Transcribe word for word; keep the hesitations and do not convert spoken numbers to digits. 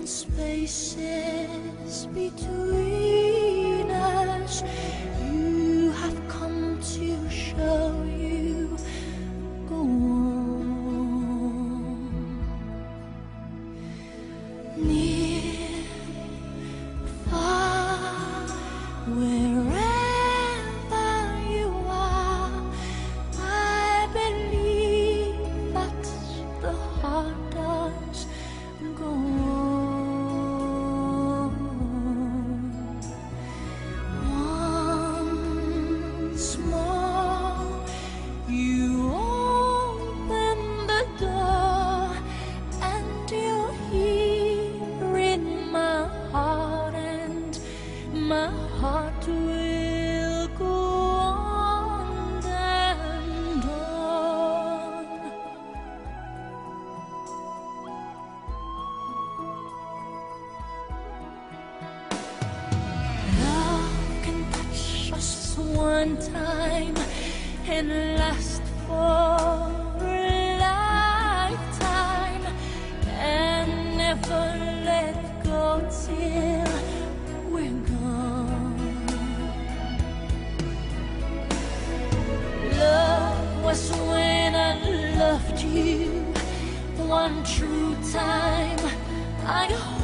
and spaces between us. You have come to show you go on. Near, far, wherever you are, I believe that the heart does go on. Once more, you open the door, and you're here in my heart, and my heart will go on and on. Love can touch us one time and last for a lifetime, and never let go till we're gone. Love was when I loved you one true time. I